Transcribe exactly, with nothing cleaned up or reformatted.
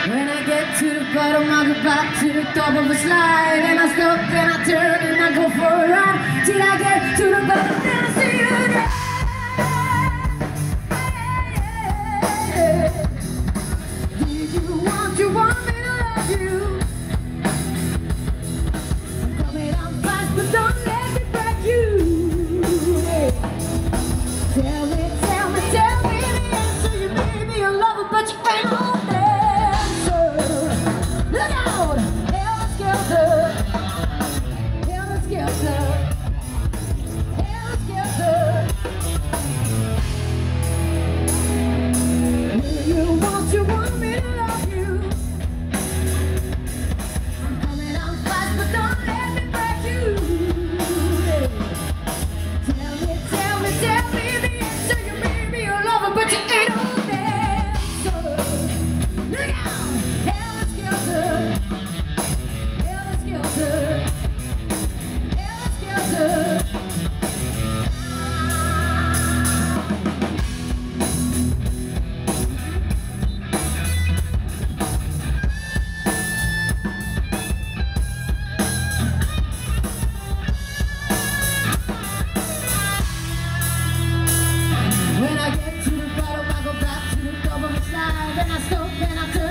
When I get to the bottom, I go back to the top of a slide. And I stop and I turn and I go for a ride. Till I get to the bottom, then I see you again. Did you want, you want me to love you? I'm coming on fast, but don't let me break you. Tell me, tell me, tell me the answer. You may be a lover, but you ain't no dancer. Look out! Helter skelter, helter skelter, helter skelter. Do you want, you want me to love you? I'm coming on fast, but don't let me break you. Tell me, tell me, tell me the answer. You may be a lover, but you ain't no dancer. Look out! Helter skelter, helter skelter, helter skelter. When I get to the bottom, I go back to the top of the slide. Then I stop and I turn.